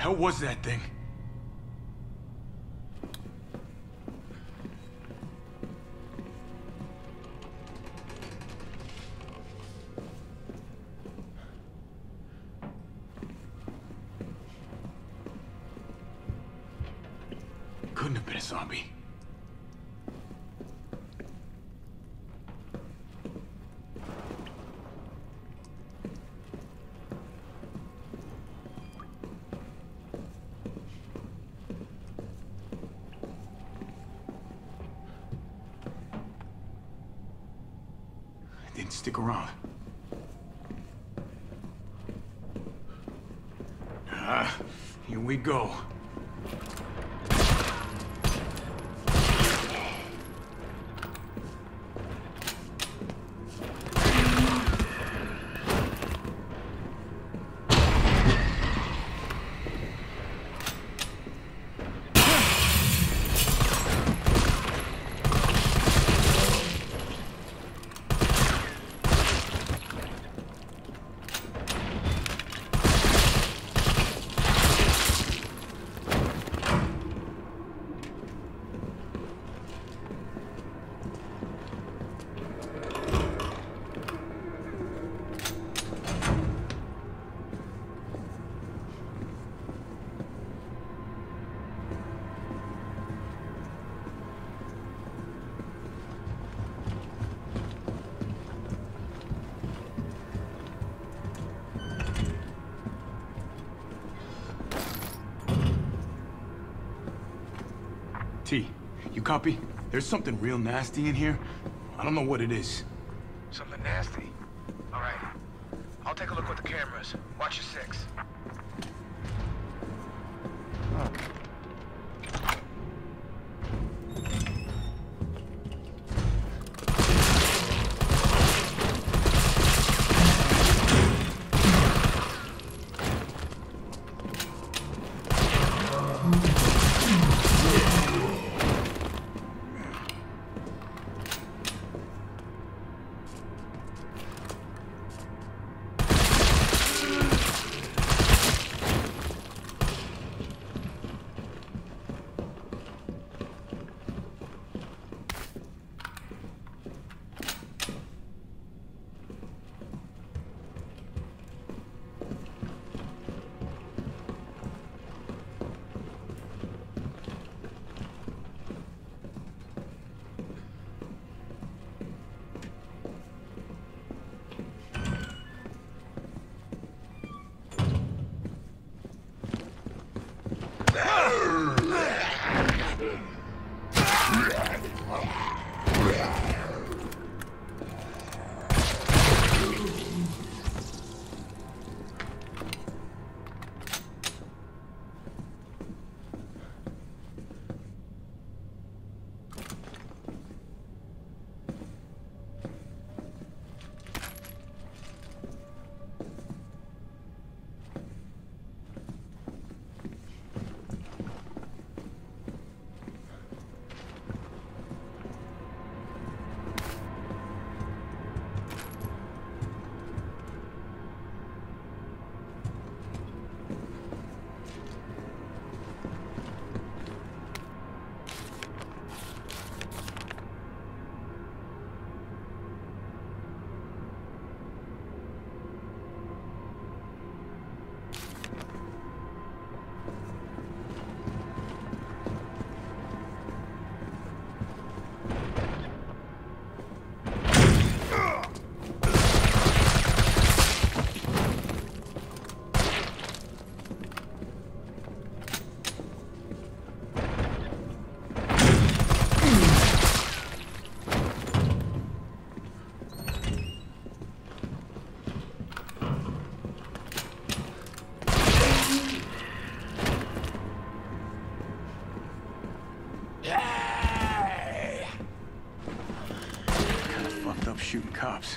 hell was that thing? Couldn't have been a zombie. Didn't stick around. Here we go. T, you copy? There's something real nasty in here. I don't know what it is. Something nasty? All right. I'll take a look with the cameras. Watch your six. Shooting cops.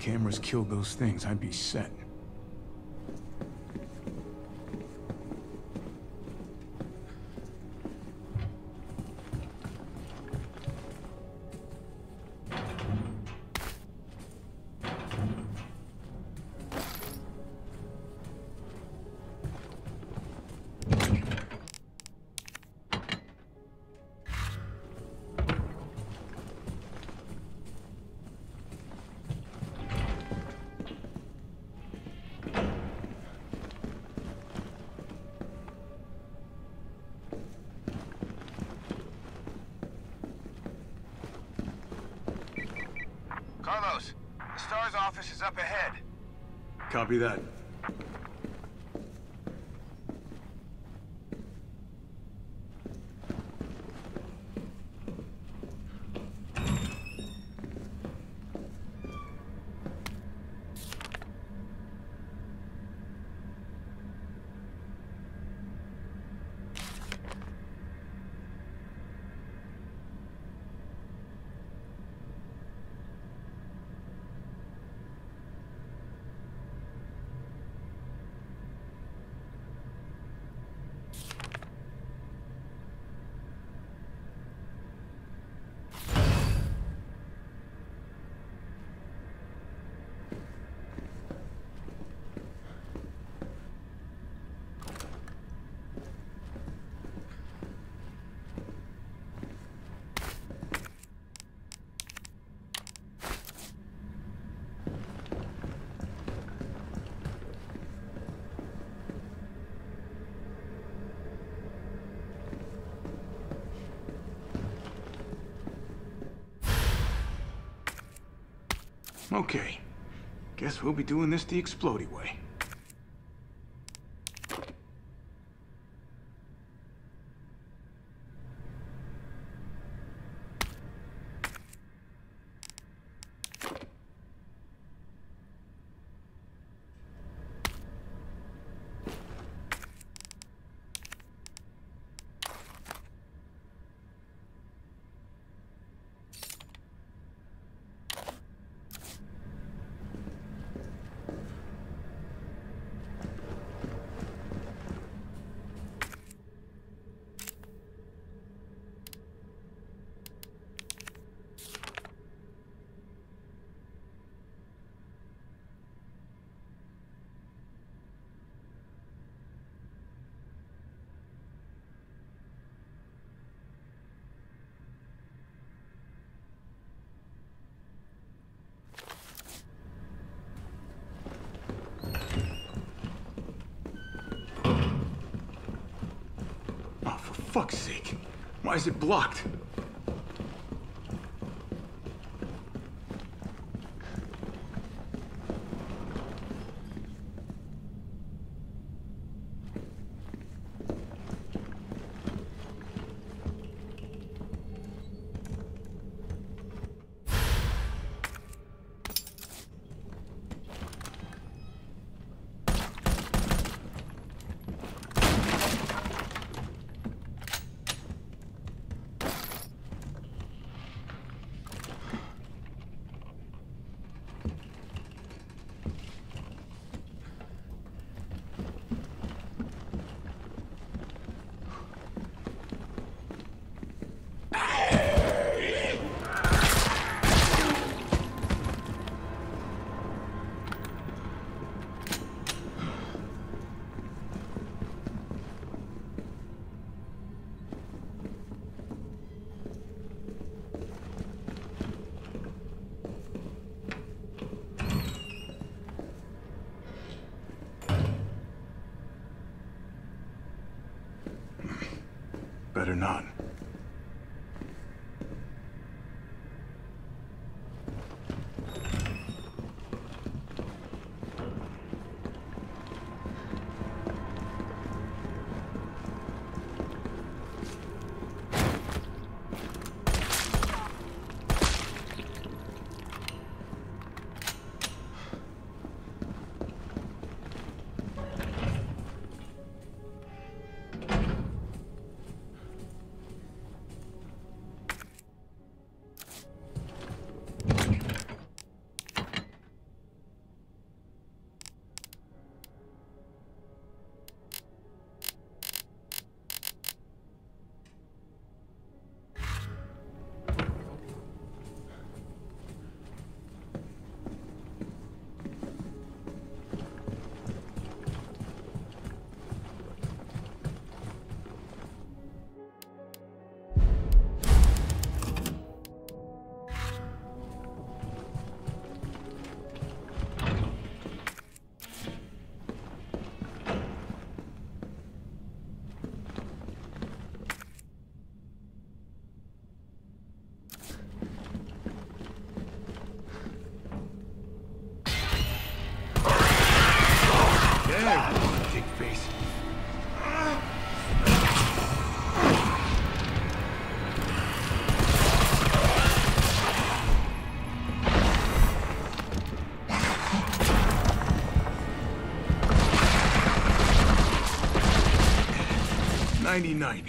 cameras killed those things, I'd be set. Carlos, the STAR's office is up ahead. Copy that. Okay. Guess we'll be doing this the explodey way. For fuck's sake. Why is it blocked? Better not. 99.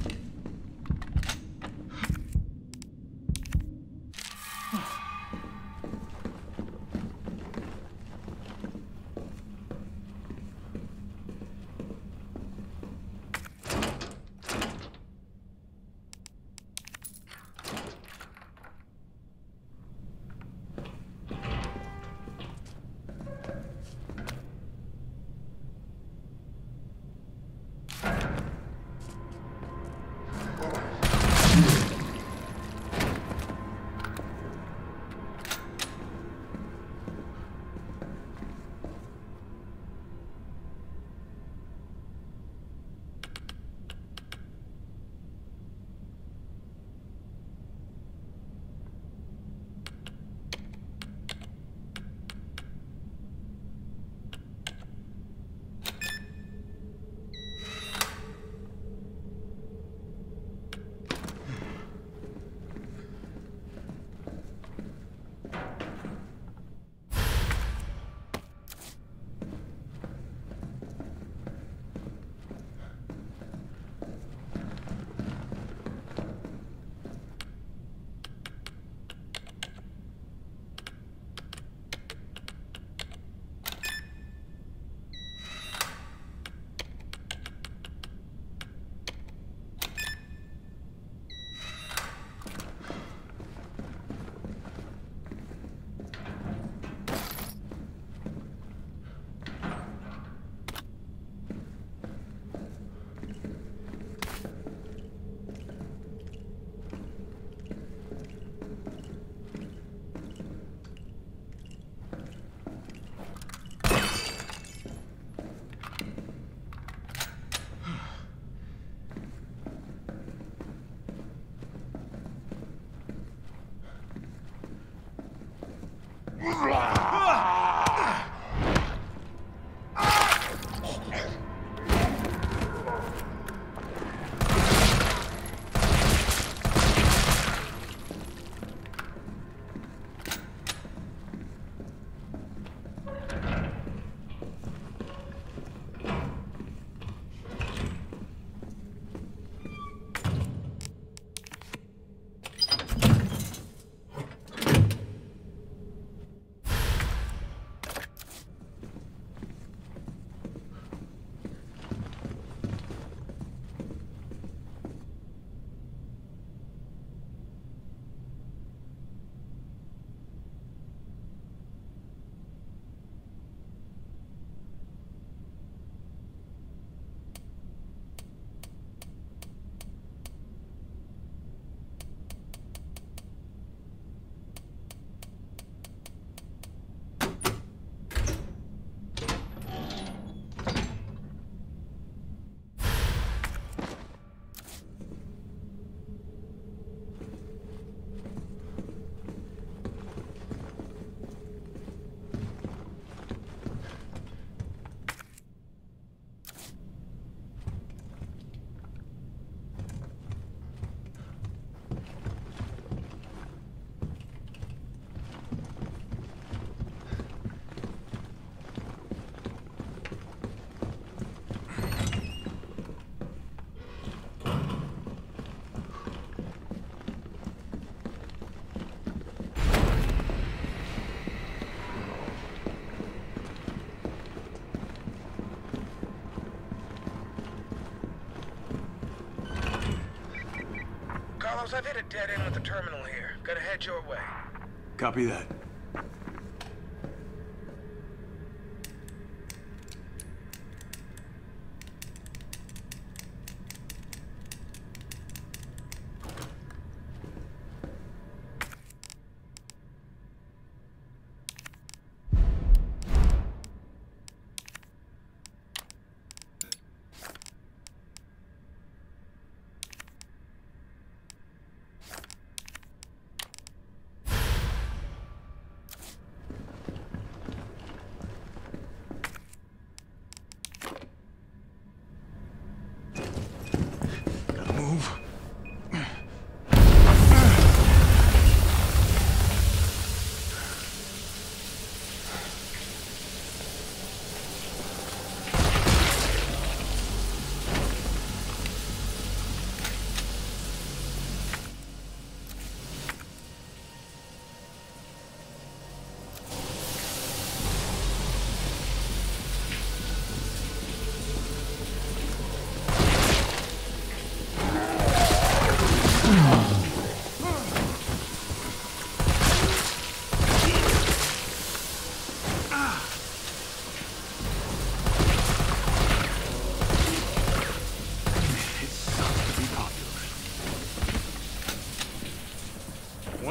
I've hit a dead end with the terminal here. Gotta head your way. Copy that.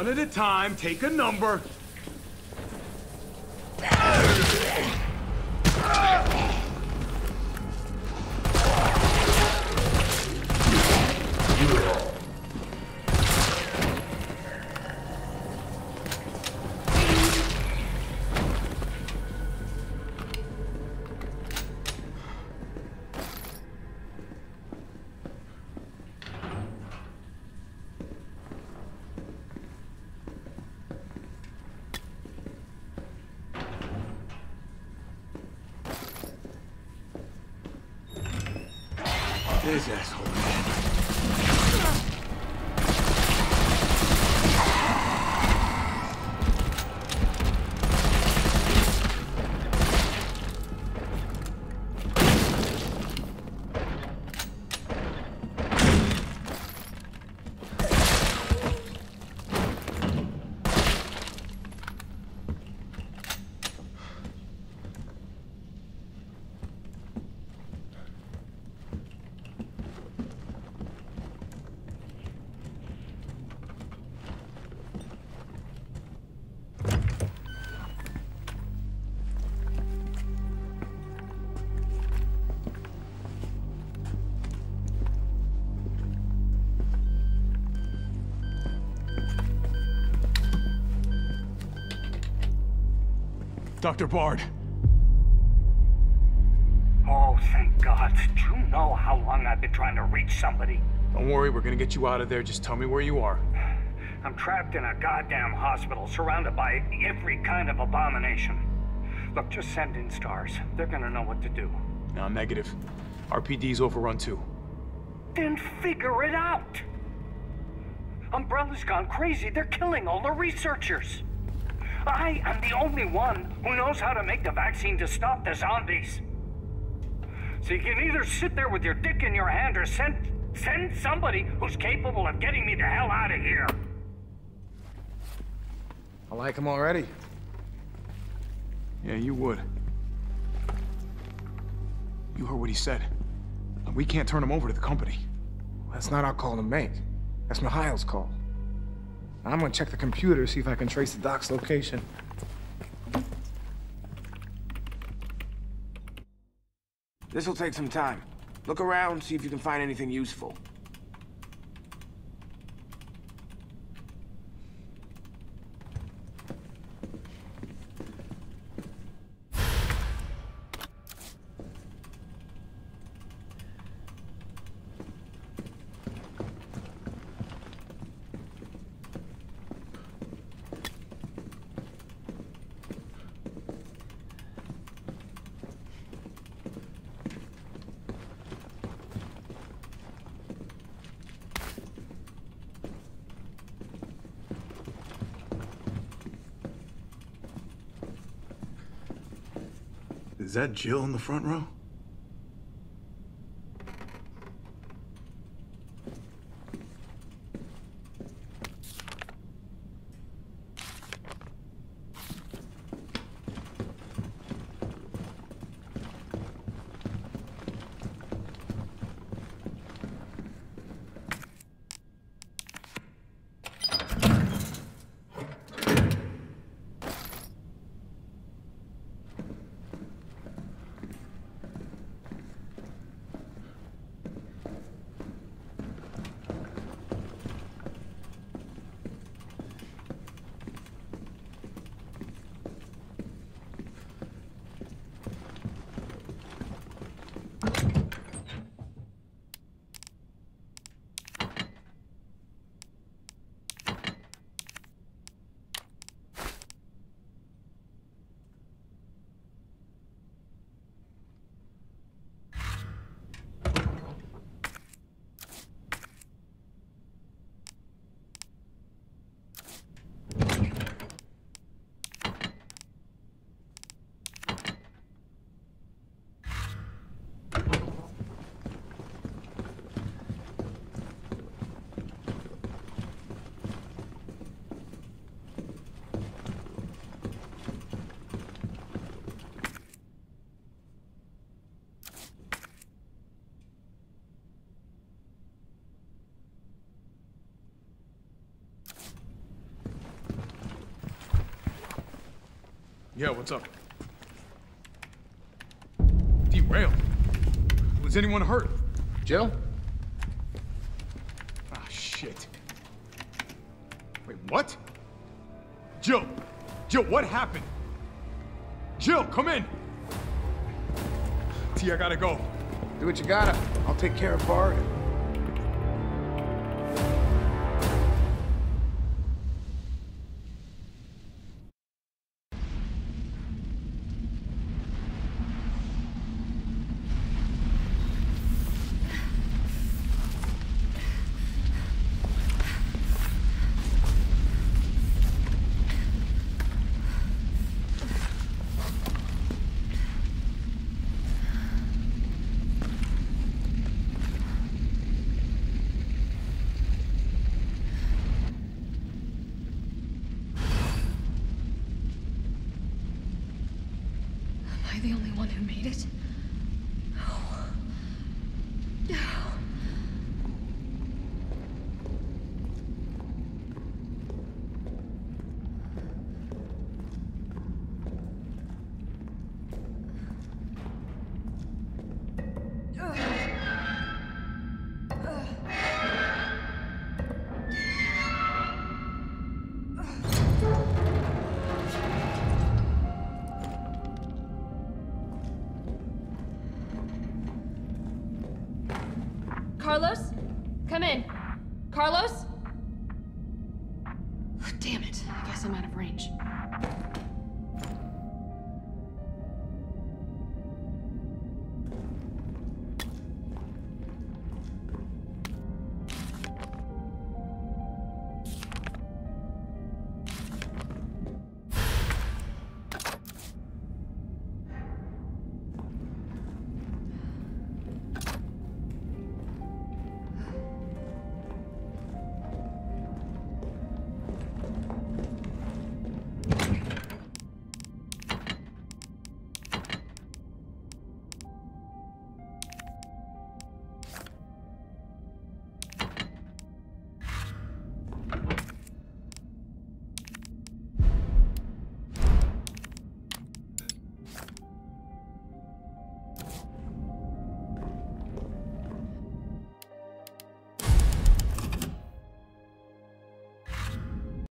One at a time, take a number. This asshole man. Dr. Bard. Oh, thank God. Do you know how long I've been trying to reach somebody? Don't worry, we're gonna get you out of there. Just tell me where you are. I'm trapped in a goddamn hospital, surrounded by every kind of abomination. Look, just send in stars. They're gonna know what to do. No, negative. RPD's overrun too. Then figure it out! Umbrella's gone crazy. They're killing all the researchers. I am the only one who knows how to make the vaccine to stop the zombies. So you can either sit there with your dick in your hand or send somebody who's capable of getting me the hell out of here. I like him already. Yeah, you would. You heard what he said. We can't turn him over to the company. That's not our call to make. That's Mikhail's call. I'm gonna check the computer, see if I can trace the doc's location. This'll take some time. Look around, see if you can find anything useful. Is that Jill in the front row? Yeah, what's up? Derailed? Was anyone hurt? Jill? Ah, shit. Wait, what? Jill! Jill, what happened? Jill, come in! T, I gotta go. Do what you gotta. I'll take care of Bart. Am I the only one who made it? Oh. No. Carlos? Come in. Carlos? Damn it. I guess I'm out of range.